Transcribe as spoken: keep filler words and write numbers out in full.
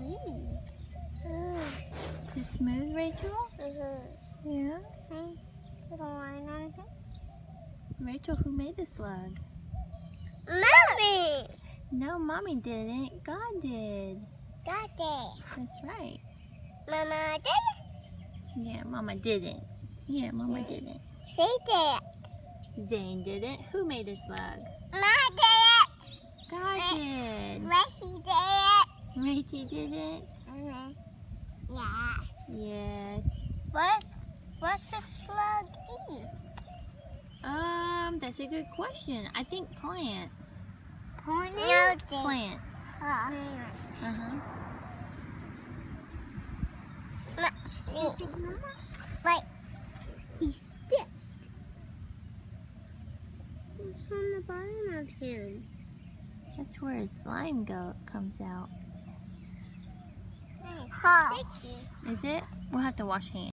smooth. Mm. Is it smooth, Rachel? Mm-hmm. Yeah. Hey, little line on it. Rachel, who made the slug? Mommy! No, Mommy didn't. God did. God did. That's right. Mama did? Yeah, Mama didn't. Yeah, Mama didn't. She did. Zane didn't. Who made the slug? Mama did. God did. Reggie did. Rachel didn't. Mm-hmm. Yeah. Yes. What's what's a slug eat? Um, that's a good question. I think plants. Plants? No, Plants. Uh, Uh-huh. Wait. He stepped. What's on the bottom of him? That's where his slime go comes out. Nice. Sticky. Is it? We'll have to wash hands.